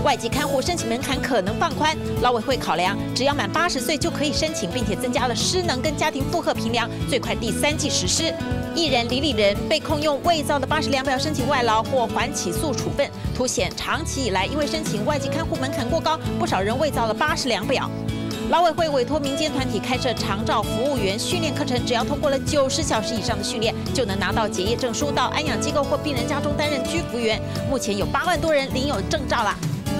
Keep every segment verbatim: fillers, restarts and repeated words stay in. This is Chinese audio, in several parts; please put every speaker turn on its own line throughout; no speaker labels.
外籍看护申请门槛可能放宽，劳委会考量，只要满八十岁就可以申请，并且增加了失能跟家庭负荷评量，最快第三季实施。艺人李李仁被控用伪造的八十量表申请外劳或缓起诉处分，凸显长期以来因为申请外籍看护门槛过高，不少人伪造了八十量表。 劳委会委托民间团体开设长照服务员训练课程，只要通过了九十小时以上的训练，就能拿到结业证书，到安养机构或病人家中担任居服员。目前有八万多人领有证照啦。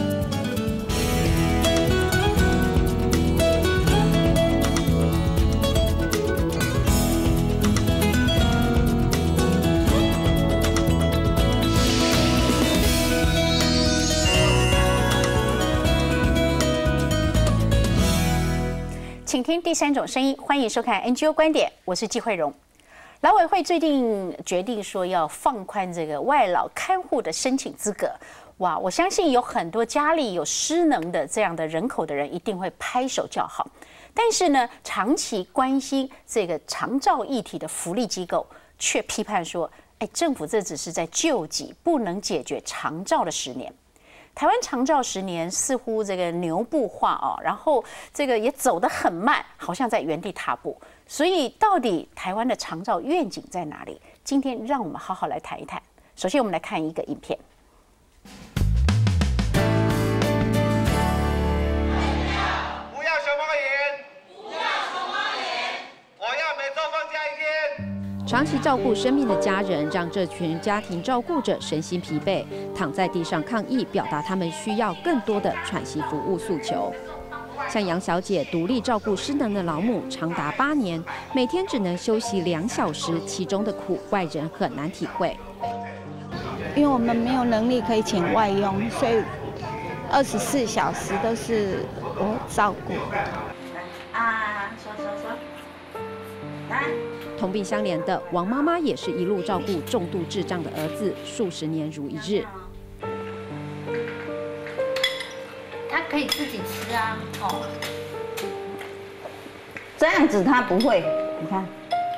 请听第三种声音，欢迎收看 N G O 观点，我是季慧荣。劳委会最近决定说要放宽这个外劳看护的申请资格，哇，我相信有很多家里有失能的这样的人口的人一定会拍手叫好。但是呢，长期关心这个长照议题的福利机构却批判说，哎，政府这只是在救急，不能解决长照的十年。 台湾长照十年似乎这个牛步化哦，然后这个也走得很慢，好像在原地踏步。所以到底台湾的长照愿景在哪里？今天让我们好好来谈一谈。首先，我们来看一个影片。
不要熊猫眼，不要熊猫眼，我要每周放假一天。
长期照顾生命的家人，让这群家庭照顾者身心疲惫，躺在地上抗议，表达他们需要更多的喘息服务诉求。像杨小姐独立照顾失能的老母长达八年，每天只能休息两小时，其中的苦外人很难体会。
因为我们没有能力可以请外佣，所以二十四小时都是我照顾。
啊，说说说，来。
同病相怜的王妈妈也是一路照顾重度智障的儿子，数十年如一日。
他可以自己吃啊，哦。
这样子他不会，你看，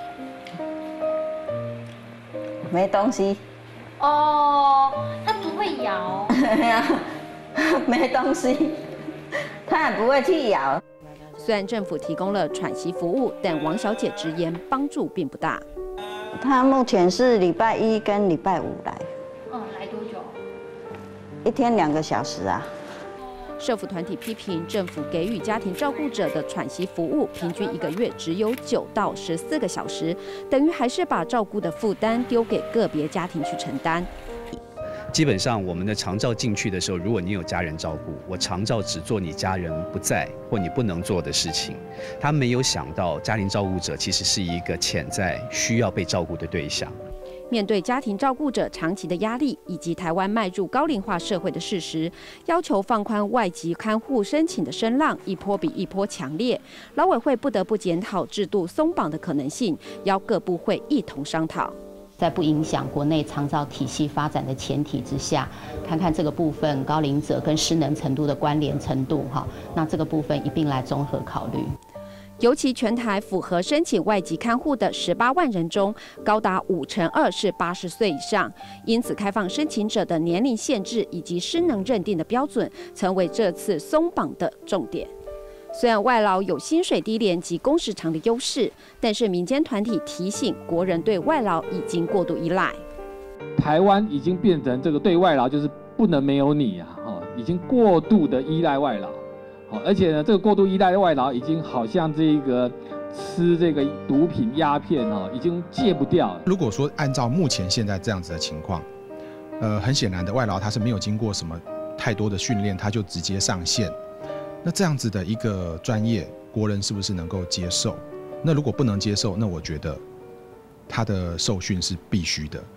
没东西。
哦，他不会咬。
没东西，他也不会去咬。
虽然政府提供了喘息服务，但王小姐直言帮助并不大。
她目前是礼拜一跟礼拜五来。
嗯，来多久？
一天两个小时啊。
社福团体批评政府给予家庭照顾者的喘息服务，平均一个月只有九到十四个小时，等于还是把照顾的负担丢给个别家庭去承担。
基本上，我们的长照进去的时候，如果你有家人照顾，我长照只做你家人不在或你不能做的事情。他没有想到，家庭照顾者其实是一个潜在需要被照顾的对象。
面对家庭照顾者长期的压力，以及台湾迈入高龄化社会的事实，要求放宽外籍看护申请的声浪一波比一波强烈。劳委会不得不检讨制度松绑的可能性，邀各部会一同商讨。
在不影响国内长照体系发展的前提之下，看看这个部分高龄者跟失能程度的关联程度哈，那这个部分一并来综合考虑。
尤其全台符合申请外籍看护的十八万人中，高达五成二是八十岁以上，因此开放申请者的年龄限制以及失能认定的标准，成为这次松绑的重点。 虽然外劳有薪水低廉及工时长的优势，但是民间团体提醒国人对外劳已经过度依赖。
台湾已经变成这个对外劳就是不能没有你啊，哦，已经过度的依赖外劳，哦，而且呢，这个过度依赖外劳已经好像这个吃这个毒品鸦片哦，已经戒不掉了。
如果说按照目前现在这样子的情况，呃，很显然的外劳他是没有经过什么太多的训练，他就直接上线。 那这样子的一个专业，国人是不是能够接受？那如果不能接受，那我觉得他的受训是必须的。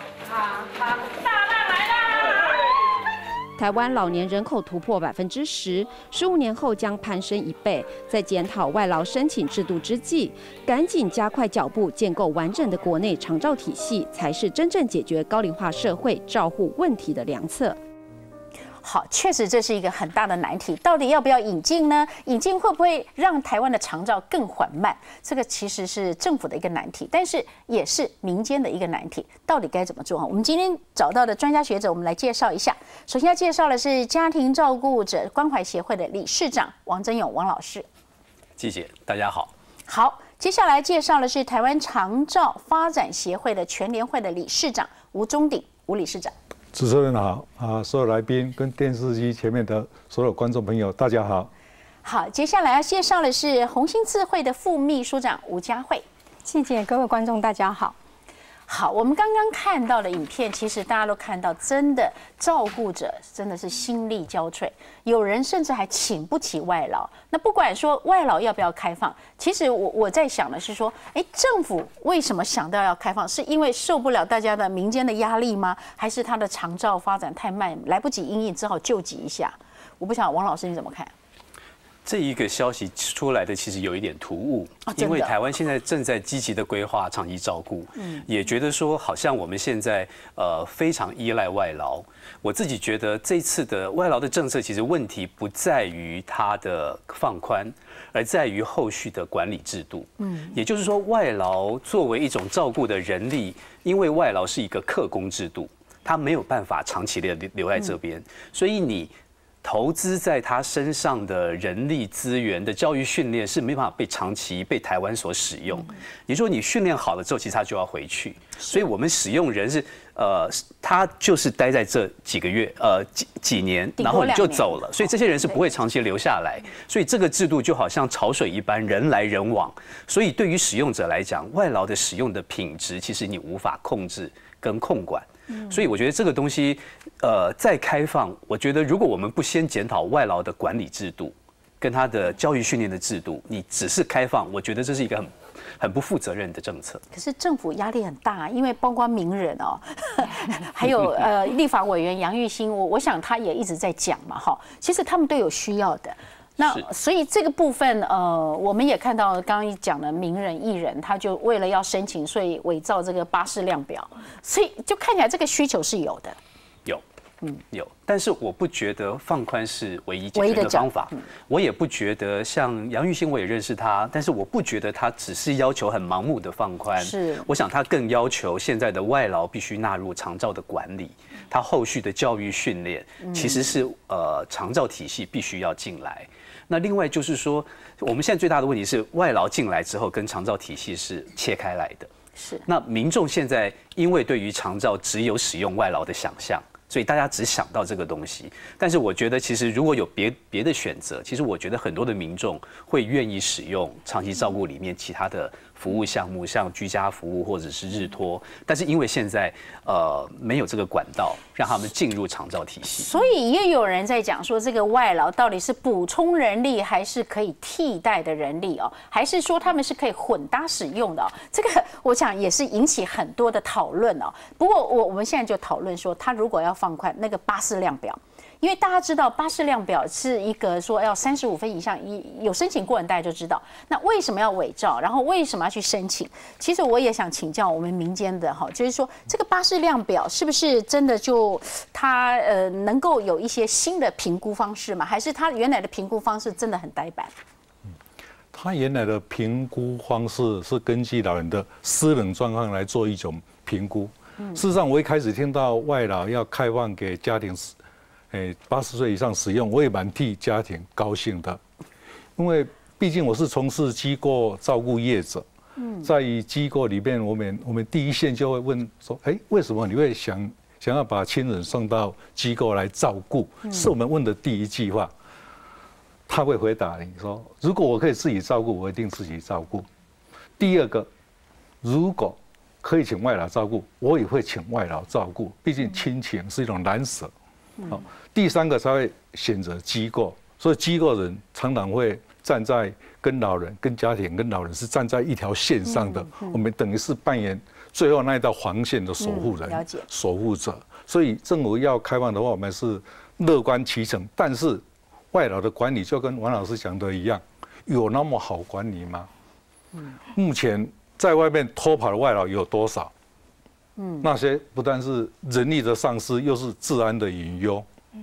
台湾老年人口突破百分之十，十五年后将攀升一倍。在检讨外劳申请制度之际，赶紧加快脚步，建构完整的国内长照体系，才是真正解决高龄化社会照护问题的良策。
好，确实这是一个很大的难题，到底要不要引进呢？引进会不会让台湾的长照更缓慢？这个其实是政府的一个难题，但是也是民间的一个难题，到底该怎么做？我们今天找到的专家学者，我们来介绍一下。首先要介绍的是家庭照顾者关怀协会的理事长王增勇王老师。
季姐，大家好。
好，接下来介绍的是台湾长照发展协会的全联会的理事长吴宗鼎吴理事长。
主持人好啊，所有来宾跟电视机前面的所有观众朋友，大家好。
好，接下来要介绍的是红星智慧的副秘书长吴佳慧。
谢谢各位观众，大家好。
好，我们刚刚看到的影片，其实大家都看到，真的照顾者真的是心力交瘁，有人甚至还请不起外劳。那不管说外劳要不要开放，其实我我在想的是说，哎，政府为什么想到要开放？是因为受不了大家的民间的压力吗？还是他的长照发展太慢，来不及因应，只好救急一下？我不晓得王老师你怎么看？
这一个消息出来的其实有一点突兀，哦、因为台湾现在正在积极的规划长期照顾，嗯，也觉得说好像我们现在呃非常依赖外劳。我自己觉得这次的外劳的政策其实问题不在于它的放宽，而在于后续的管理制度。嗯，也就是说，外劳作为一种照顾的人力，因为外劳是一个客工制度，他没有办法长期的留在这边，嗯、所以你。投资在他身上的人力资源的教育训练是没办法被长期被台湾所使用。也就是说，你训练好了之后，其实他就要回去。所以我们使用人是呃，他就是待在这几个月呃几几年，然后你就走了。所以这些人是不会长期留下来。所以这个制度就好像潮水一般，人来人往。所以对于使用者来讲，外劳的使用的品质，其实你无法控制跟控管。所以我觉得这个东西，呃，再开放，我觉得如果我们不先检讨外劳的管理制度，跟他的教育训练的制度，你只是开放，我觉得这是一个很很不负责任的政策。
可是政府压力很大，因为包括名人哦，还有呃立法委员杨玉兴，我我想他也一直在讲嘛，哈，其实他们都有需要的。那所以这个部分，呃，我们也看到刚刚讲的名人艺人，他就为了要申请，所以伪造这个巴士量表，所以就看起来这个需求是有的。
有，嗯，有，但是我不觉得放宽是唯一解决的方法，我也不觉得像杨玉兴，我也认识他，但是我不觉得他只是要求很盲目的放宽，是，我想他更要求现在的外劳必须纳入长照的管理，他后续的教育训练其实是呃长照体系必须要进来。那另外就是说，我们现在最大的问题是外劳进来之后，跟长照体系是切开来的。是。那民众现在因为对于长照只有使用外劳的想象，所以大家只想到这个东西。但是我觉得，其实如果有别别的选择，其实我觉得很多的民众会愿意使用长期照顾里面其他的服务项目，像居家服务或者是日托。但是因为现在呃没有这个管道让他们进入长照体系，
所以也有人在讲说，这个外劳到底是补充人力，还是可以替代的人力哦？还是说他们是可以混搭使用的哦？这个我想也是引起很多的讨论哦。不过我我们现在就讨论说，他如果要放宽那个巴士量表。因为大家知道巴士量表是一个说要三十五分以上，有申请过的大家就知道。那为什么要伪造？然后为什么要去申请？其实我也想请教我们民间的哈，就是说这个巴士量表是不是真的就它呃能够有一些新的评估方式吗？还是它原来的评估方式真的很呆板？
他原来的评估方式是根据老人的私人状况来做一种评估。事实上，我一开始听到外劳要开放给家庭。诶，八十岁以上使用，我也蛮替家庭高兴的，因为毕竟我是从事机构照顾业者，在于机构里面，我们我们第一线就会问说，哎，为什么你会想想要把亲人送到机构来照顾？是我们问的第一句话。他会回答你说，如果我可以自己照顾，我一定自己照顾。第二个，如果可以请外劳照顾，我也会请外劳照顾，毕竟亲情是一种难舍。好，第三个才会选择机构，所以机构人常常会站在跟老人、跟家庭、跟老人是站在一条线上的，嗯嗯、我们等于是扮演最后那一道黄线的守护人、嗯、守护者。所以政府要开放的话，我们是乐观其成，但是外劳的管理就跟王老师讲的一样，有那么好管理吗？嗯、目前在外面偷跑的外劳有多少？嗯，那些不但是人力的丧失，又是治安的隐忧。嗯，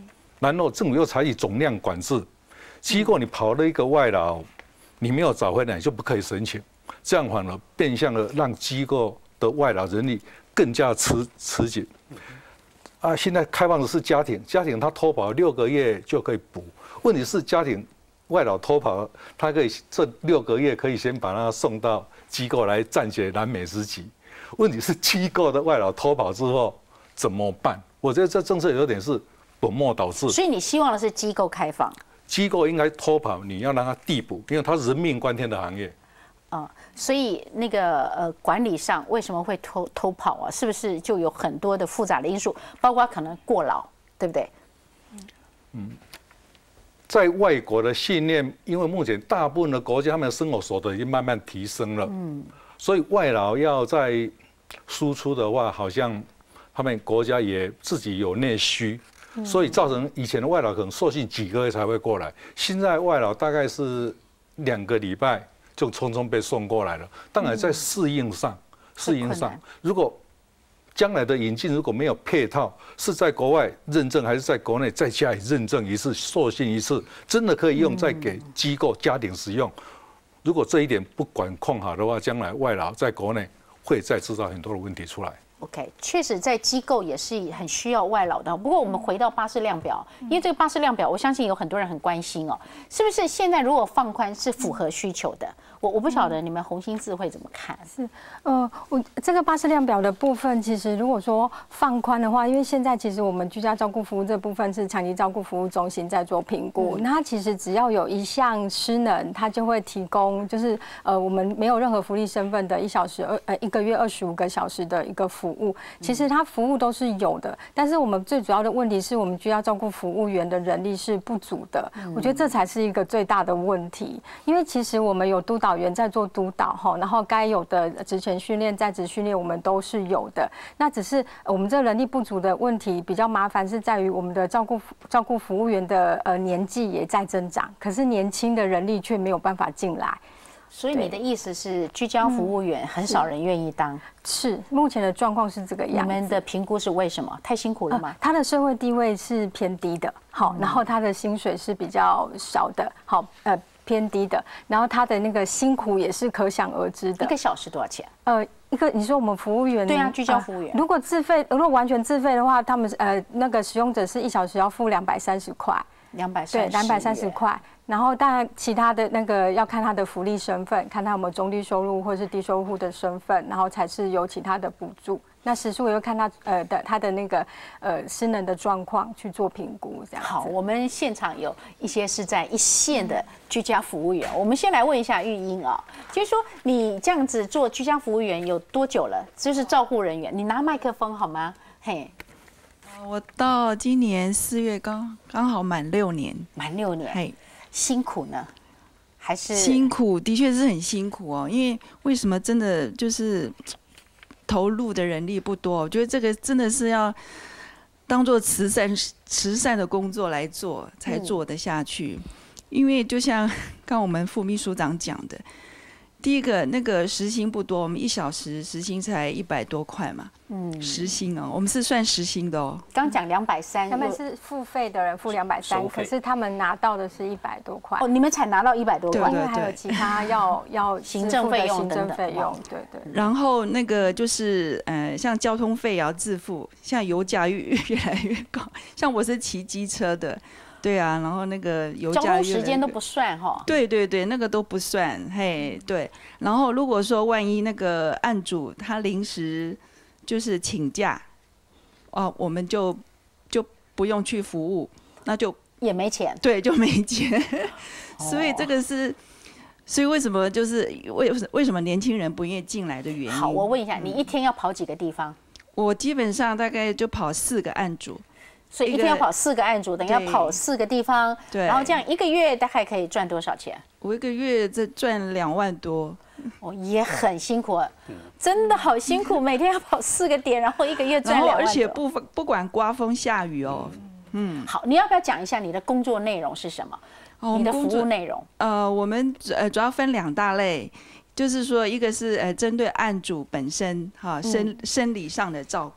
然后政府又采取总量管制，机构你跑了一个外劳，你没有找回来，你就不可以申请，这样反而变相的让机构的外劳人力更加吃吃紧。啊，现在开放的是家庭，家庭他偷跑六个月就可以补，问题是家庭外劳偷跑，他可以这六个月可以先把他送到机构来暂解燃眉之急，问题是机构的外劳偷跑之后怎么办？我觉得这政策有点是本末倒置。
所以你希望的是机构开放？
机构应该偷跑，你要让他递补，因为它是人命关天的行业。
啊、嗯，所以那个呃管理上为什么会偷偷跑啊？是不是就有很多的复杂的因素，包括可能过劳，对不对？
嗯，在外国的训练，因为目前大部分的国家他们的生活所得已经慢慢提升了，嗯，所以外劳要在输出的话，好像他们国家也自己有内需。所以造成以前的外劳可能受训几个月才会过来，现在外劳大概是两个礼拜就匆匆被送过来了。当然在适应上，适应上，如果将来的引进如果没有配套，是在国外认证还是在国内再加以认证一次、受训一次，真的可以用再给机构、家庭使用。如果这一点不管控好的话，将来外劳在国内会再制造很多的问题出来。
OK， 确实在机构也是很需要外劳的。不过我们回到巴氏量表，因为这个巴氏量表，我相信有很多人很关心哦，是不是现在如果放宽是符合需求的？我我不晓得你们鸿星智慧怎么看？
是，呃，我这个巴氏量表的部分，其实如果说放宽的话，因为现在其实我们居家照顾服务这部分是长期照顾服务中心在做评估，嗯、那它其实只要有一项失能，它就会提供，就是呃我们没有任何福利身份的一小时二呃一个月二十五个小时的一个服务，其实它服务都是有的，但是我们最主要的问题是我们居家照顾服务员的人力是不足的，嗯、我觉得这才是一个最大的问题，因为其实我们有督导员在做督导哈，然后该有的职前训练、在职训练我们都是有的。那只是我们这人力不足的问题比较麻烦，是在于我们的照顾照顾服务员的呃年纪也在增长，可是年轻的人力却没有办法进来。
所以你的意思是，居家服务员很少人愿意当？
是，目前的状况是这个样子。
你们的评估是为什么？太辛苦了吗？
呃、他的社会地位是偏低的，好，然后他的薪水是比较少的，好，呃。偏低的，然后他的那个辛苦也是可想而知的。
一个小时多少钱？
呃，一个你说我们服务员，
对啊，居家服务员、
呃，如果自费，如果完全自费的话，他们呃那个使用者是一小时要付两百三十块，
两百
对，两百三十块。然后当然其他的那个要看他的福利身份，看他有没有中低收入或是低收入户的身份，然后才是有其他的补助。那时数也要看他呃的他的那个呃失能的状况去做评估，这样。
好，我们现场有一些是在一线的居家服务员，我们先来问一下玉英啊，就是说你这样子做居家服务员有多久了？就是照护人员，你拿麦克风好吗？嘿。
我到今年四月刚刚好满六年，
满六年，嘿，辛苦呢，还是
辛苦？的确是很辛苦哦，因为为什么真的就是投入的人力不多？我觉得这个真的是要当做慈善慈善的工作来做，才做得下去。嗯、因为就像刚我们副秘书长讲的。第一个，那个时薪不多，我们一小时时薪才一百多块嘛。嗯，时薪哦，我们是算时薪的哦。
刚讲两百三，
他们是付费的人付两百三，可是他们拿到的是一百多块。
哦，你们才拿到一百多块，
因为还有其他要要
行政费用等等
费用，对对。
然后那个就是呃，像交通费也要自付，像油价越越来越高。像我是骑机车的。对啊，然后那个油价
交通时间都不算哈。
对对对，那个都不算，嘿，对。然后如果说万一那个案主他临时就是请假，哦，我们就就不用去服务，那就
也没钱。
对，就没钱。所以这个是，所以为什么就是为为什么年轻人不愿意进来的原因？
好，我问一下，你一天要跑几个地方？
我基本上大概就跑四个案主。
所以一天要跑四个案主，等于要跑四个地方，
对，
然后这样一个月大概可以赚多少钱？
我一个月在赚两万多，
哦，也很辛苦，真的好辛苦，每天要跑四个点，然后一个月赚两万多，
而且不不管刮风下雨哦，嗯，
好，你要不要讲一下你的工作内容是什么？哦、你的服务内容？
呃，我们呃主要分两大类。就是说，一个是呃针对案主本身哈生生理上的照顾，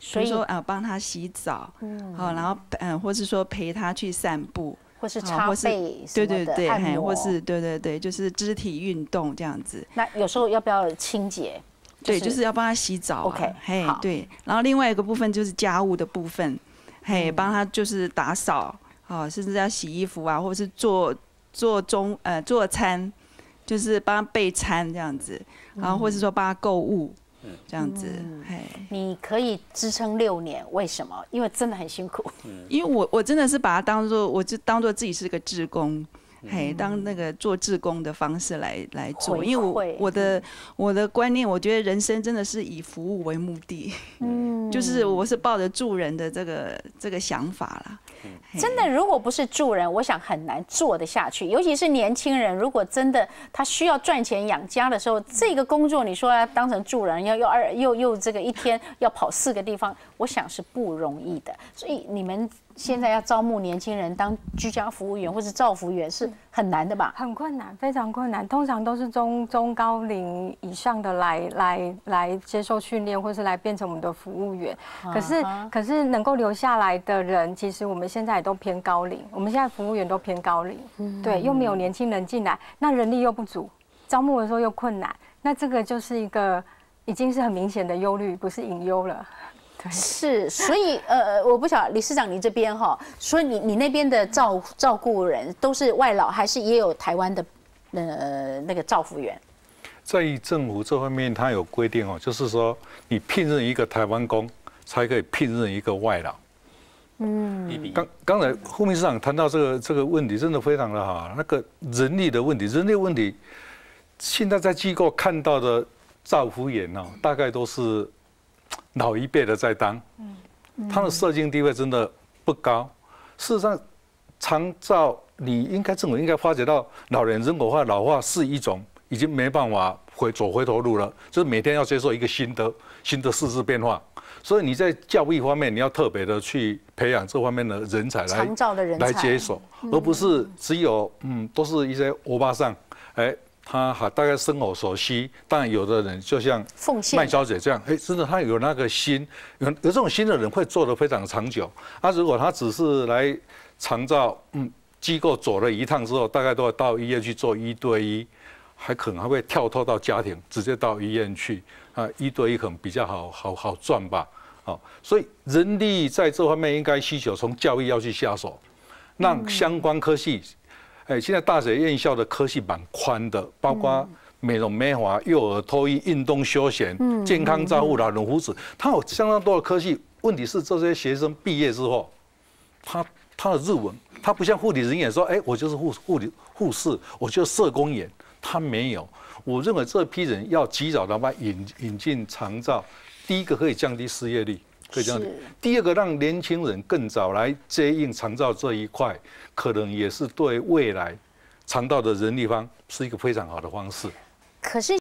比如说啊，帮他洗澡，嗯，好，然后嗯，或是说陪他去散步，
或是擦背，
对对对，
按摩，
或是对对对，就是肢体运动这样子。
那有时候要不要清洁？
对，就是要帮他洗澡。
OK，
嘿，对。然后另外一个部分就是家务的部分，嘿，帮他就是打扫，哦，甚至要洗衣服啊，或者是做做中呃做餐，就是帮他备餐这样子，然后或是说帮他购物。这样子，嘿、
嗯，你可以支撑六年，为什么？因为真的很辛苦。
因为我我真的是把它当做，我就当做自己是个志工，嘿、嗯，当那个做志工的方式来来做。因为我我的我的观念，我觉得人生真的是以服务为目的，嗯，就是我是抱着助人的这个这个想法啦。
真的，如果不是助人，我想很难做得下去。尤其是年轻人，如果真的他需要赚钱养家的时候，这个工作你说要当成助人，要又二又又这个一天要跑四个地方，我想是不容易的。所以你们现在要招募年轻人当居家服务员或是照服员是很难的吧？
很困难，非常困难。通常都是中中高龄以上的来来来接受训练，或是来变成我们的服务员。可是、uh-huh. 可是能够留下来的人，其实我们现在也都偏高龄。我们现在服务员都偏高龄，嗯、对，又没有年轻人进来，那人力又不足，招募的时候又困难，那这个就是一个已经是很明显的忧虑，不是隐忧了。
是，所以呃，我不晓得理事长你这边哈，所以你你那边的照照顾人都是外劳，还是也有台湾的呃那个照服员？
在政府这方面，它有规定哦，就是说你聘任一个台湾工，才可以聘任一个外劳。嗯，刚刚才副秘书长谈到这个这个问题，真的非常的好。那个人力的问题，人力问题，现在在机构看到的照服员哦，大概都是老一辈的在当，他的社经地位真的不高。事实上，长照你应该政府应该发觉到老人人口化、老化是一种已经没办法回走回头路了，就是每天要接受一个新的新的世事变化。所以你在教育方面，你要特别的去培养这方面的人才来
长照的人才
来接手，而不是只有嗯都是一些欧巴桑，哎。他还大概生活所需，当然有的人就像麦小姐这样，哎，真的他有那个心，有有这种心的人会做得非常长久。啊，如果他只是来长照，嗯，机构走了一趟之后，大概都要到医院去做一对一，还可能还会跳脱到家庭，直接到医院去啊，一对一可能比较好好好赚吧。好，所以人力在这方面应该需求从教育要去下手，让相关科系。哎，现在大学院校的科系蛮宽的，包括美容美发、幼儿托育、运动休闲、健康照护、老人福祉，它有相当多的科系。问题是这些学生毕业之后，他他的日文，他不像护理人员说，哎，我就是护护理护士，我就是社工员，他没有。我认为这批人要及早的把引引进长照，第一个可以降低失业率。可以这样子。第二个，让年轻人更早来接应长照这一块，可能也是对未来长照的人力方是一个非常好的方式。
可是。